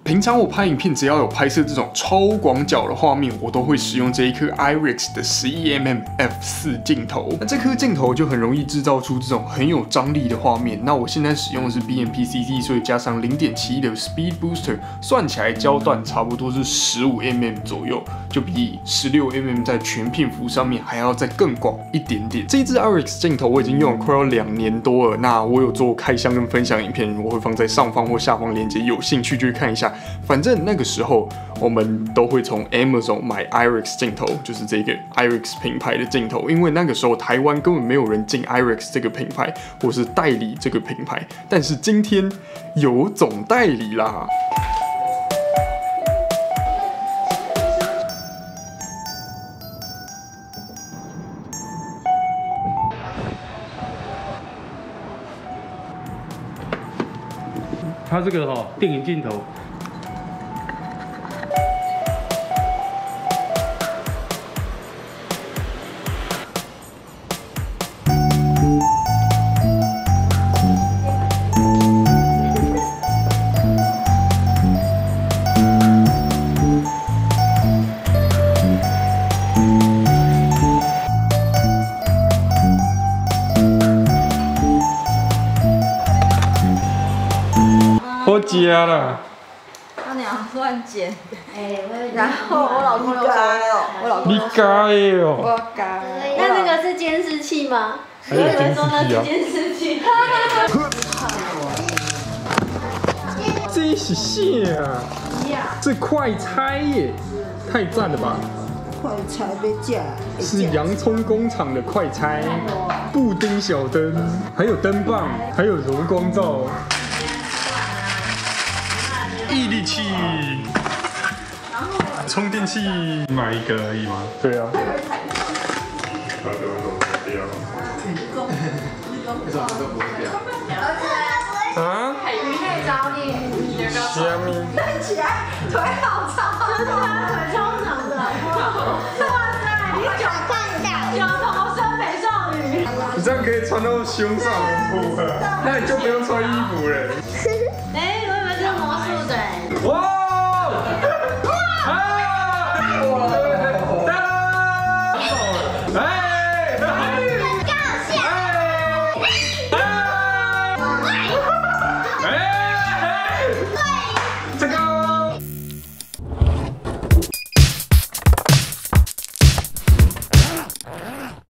平常我拍影片，只要有拍摄这种超广角的画面，我都会使用这一颗 IRIX 的11mm f4 镜头。那这颗镜头就很容易制造出这种很有张力的画面。那我现在使用的是 BMPCC， 所以加上0.71的 Speed Booster， 算起来焦段差不多是15mm 左右，就比16mm 在全片幅上面还要再更广一点点。这一支 IRIX 镜头我已经用了快要2年多了，那我有做开箱跟分享影片，我会放在上方或下方链接，有兴趣就去看一下。反正那个时候我们都会从 Amazon 买 IRIX 镜头，就是这个 IRIX 品牌的镜头，因为那个时候台湾根本没有人进 IRIX 这个品牌，或是代理这个品牌，但是今天有总代理啦。 它这个电影镜头。好吃啦！ 他娘乱剪，然后我老公又说，我老公你改的哦， 我改。 那那个是监视器吗？ 还有监视器啊！ 监视器。 这是啥啊？这快拆耶，太赞了吧！ 快拆被架， 是洋葱工厂的快拆，布丁小灯，还有灯棒，还有柔光罩。毅力器，充电器，买一个而已吗？对啊。啊？ 鱼可以找你。 虾米？ 站起来，腿好长， 真的腿超长的。哇塞，你脚头生美少女。 你这样可以穿到胸上很酷啊，那你就不用穿衣服了。 哎，我以为是魔术的。 哇！